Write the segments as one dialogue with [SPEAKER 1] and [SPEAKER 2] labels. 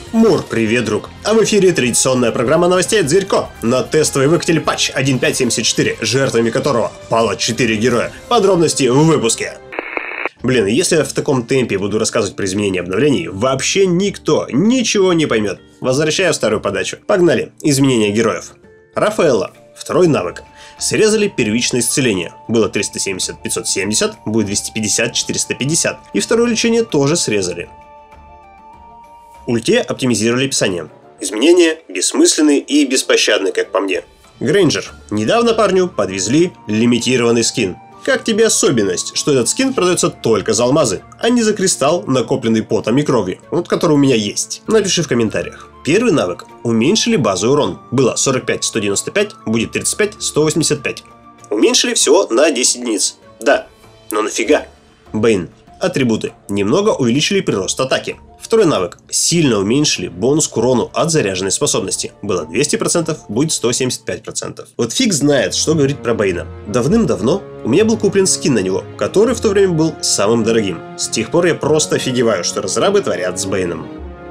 [SPEAKER 1] Мур, привет, друг! А в эфире традиционная программа новостей от Зверько на тестовый выкатили патч 1.5.74, жертвами которого пало 4 героя. Подробности в выпуске. Блин, если я в таком темпе буду рассказывать про изменения обновлений, вообще никто ничего не поймет. Возвращаю старую подачу. Погнали. Изменения героев. Рафаэлла. Второй навык. Срезали первичное исцеление. Было 370-570, будет 250-450. И второе лечение тоже срезали. Ульте оптимизировали описание. Изменения бессмысленные и беспощадные, как по мне. Грейнджер. Недавно парню подвезли лимитированный скин. Как тебе особенность, что этот скин продается только за алмазы, а не за кристалл, накопленный потом и кровью, вот который у меня есть? Напиши в комментариях. Первый навык. Уменьшили базовый урон. Было 45-195, будет 35-185. Уменьшили всего на 10 единиц. Да, но нафига? Бэйн. Атрибуты. Немного увеличили прирост атаки. Второй навык. Сильно уменьшили бонус к урону от заряженной способности. Было 200%, будет 175%. Вот фиг знает, что говорить про Бэйна. Давным-давно у меня был куплен скин на него, который в то время был самым дорогим. С тех пор я просто офигеваю, что разрабы творят с Бэйном.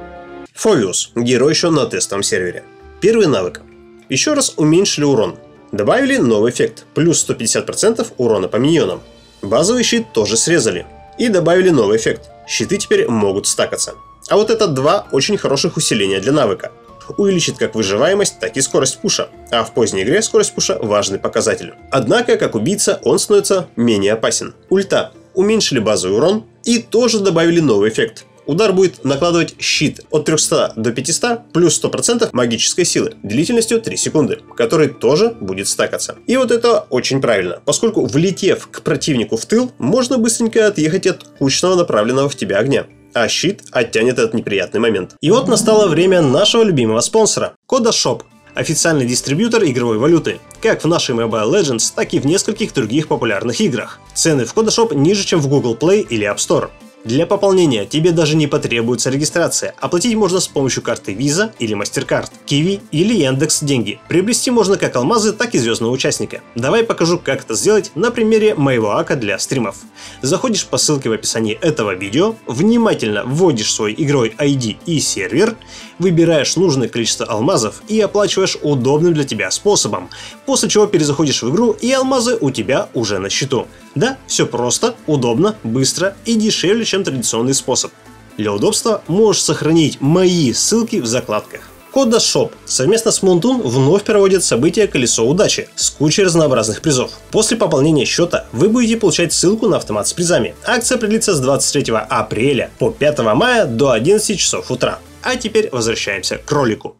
[SPEAKER 1] Фовиус. Герой еще на тестовом сервере. Первый навык. Еще раз уменьшили урон. Добавили новый эффект. Плюс 150% урона по миньонам. Базовый щит тоже срезали. И добавили новый эффект. Щиты теперь могут стакаться. А вот это два очень хороших усиления для навыка. Увеличит как выживаемость, так и скорость пуша. А в поздней игре скорость пуша важный показатель. Однако, как убийца, он становится менее опасен. Ульта. Уменьшили базовый урон и тоже добавили новый эффект. Удар будет накладывать щит от 300 до 500 плюс 100% магической силы длительностью 3 секунды, который тоже будет стакаться. И вот это очень правильно, поскольку влетев к противнику в тыл, можно быстренько отъехать от кучного направленного в тебя огня. А щит оттянет этот неприятный момент. И вот настало время нашего любимого спонсора – Kodashop. Официальный дистрибьютор игровой валюты, как в нашей Mobile Legends, так и в нескольких других популярных играх. Цены в Kodashop ниже, чем в Google Play или App Store. Для пополнения тебе даже не потребуется регистрация. Оплатить можно с помощью карты Visa или MasterCard, Kiwi или Яндекс Деньги. Приобрести можно как алмазы, так и звездного участника. Давай покажу, как это сделать на примере моего ака для стримов. Заходишь по ссылке в описании этого видео, внимательно вводишь свой игровой ID и сервер, выбираешь нужное количество алмазов и оплачиваешь удобным для тебя способом, после чего перезаходишь в игру и алмазы у тебя уже на счету. Да, все просто, удобно, быстро и дешевле, чем традиционный способ. Для удобства можешь сохранить мои ссылки в закладках. Kodashop совместно с Moontoon вновь проводит событие «Колесо удачи» с кучей разнообразных призов. После пополнения счета вы будете получать ссылку на автомат с призами. Акция продлится с 23 апреля по 5 мая до 11 часов утра. А теперь возвращаемся к ролику.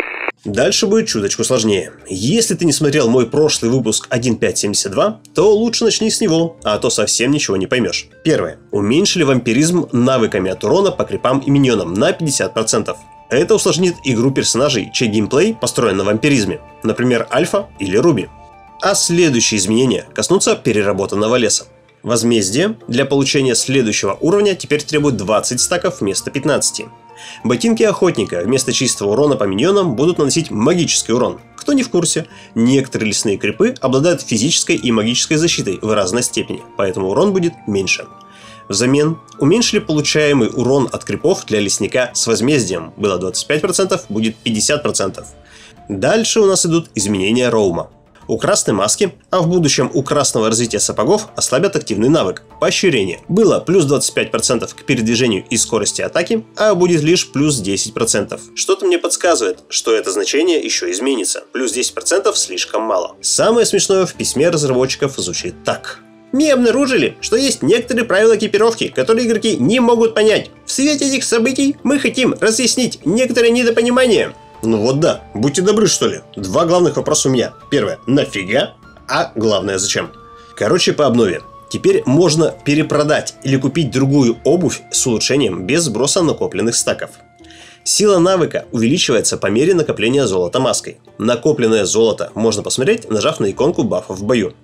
[SPEAKER 1] Дальше будет чуточку сложнее. Если ты не смотрел мой прошлый выпуск 1.5.72, то лучше начни с него, а то совсем ничего не поймешь. Первое. Уменьшили вампиризм навыками от урона по крипам и миньонам на 50%. Это усложнит игру персонажей, чей геймплей построен на вампиризме, например, Альфа или Руби. А следующие изменения коснутся переработанного леса. Возмездие для получения следующего уровня теперь требует 20 стаков вместо 15. Ботинки охотника вместо чистого урона по миньонам будут наносить магический урон. Кто не в курсе, некоторые лесные крипы обладают физической и магической защитой в разной степени, поэтому урон будет меньше. Взамен уменьшили получаемый урон от крипов для лесника с возмездием. Было 25%, будет 50%. Дальше у нас идут изменения роума. У красной маски, а в будущем у красного развития сапогов ослабят активный навык – поощрение. Было плюс 25% к передвижению и скорости атаки, а будет лишь плюс 10%. Что-то мне подсказывает, что это значение еще изменится. Плюс 10% слишком мало. Самое смешное в письме разработчиков звучит так. Мы обнаружили, что есть некоторые правила экипировки, которые игроки не могут понять. В свете этих событий мы хотим разъяснить некоторые недопонимания. Ну вот да, будьте добры, что ли. Два главных вопроса у меня. Первое, нафига? А главное, зачем? Короче, по обнове. Теперь можно перепродать или купить другую обувь с улучшением без сброса накопленных стаков. Сила навыка увеличивается по мере накопления золота маской. Накопленное золото можно посмотреть, нажав на иконку бафа в бою.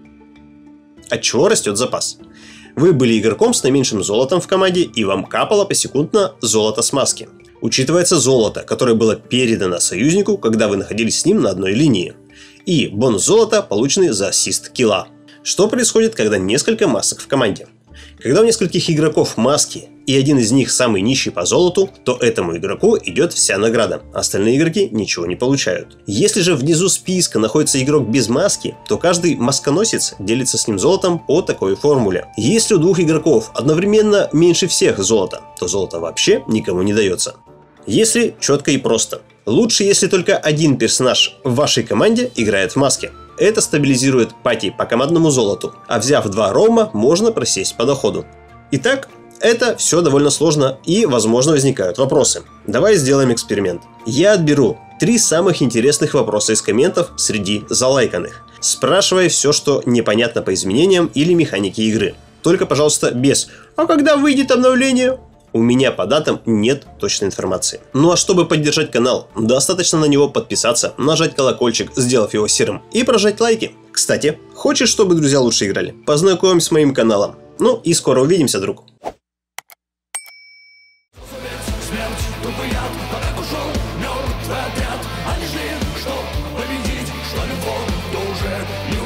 [SPEAKER 1] От чего растет запас? Вы были игроком с наименьшим золотом в команде, и вам капало посекундно золото с маски. Учитывается золото, которое было передано союзнику, когда вы находились с ним на одной линии. И бонус золота, полученный за ассист килла. Что происходит, когда несколько масок в команде? Когда у нескольких игроков маски и один из них самый нищий по золоту, то этому игроку идет вся награда. Остальные игроки ничего не получают. Если же внизу списка находится игрок без маски, то каждый масконосец делится с ним золотом по такой формуле. Если у двух игроков одновременно меньше всех золота, то золото вообще никому не дается. Если четко и просто. Лучше, если только один персонаж в вашей команде играет в маске. Это стабилизирует пати по командному золоту, а взяв 2 рома, можно просесть по доходу. Итак, это все довольно сложно и, возможно, возникают вопросы. Давай сделаем эксперимент. Я отберу 3 самых интересных вопроса из комментов среди залайканных. Спрашивай все, что непонятно по изменениям или механике игры. Только, пожалуйста, без «А когда выйдет обновление?» У меня по датам нет точной информации. Ну а чтобы поддержать канал, достаточно на него подписаться, нажать колокольчик, сделав его серым, и прожать лайки. Кстати, хочешь, чтобы друзья лучше играли? Познакомься с моим каналом. Ну и скоро увидимся, друг.
[SPEAKER 2] Они жили, что победить, что любовь, то уже не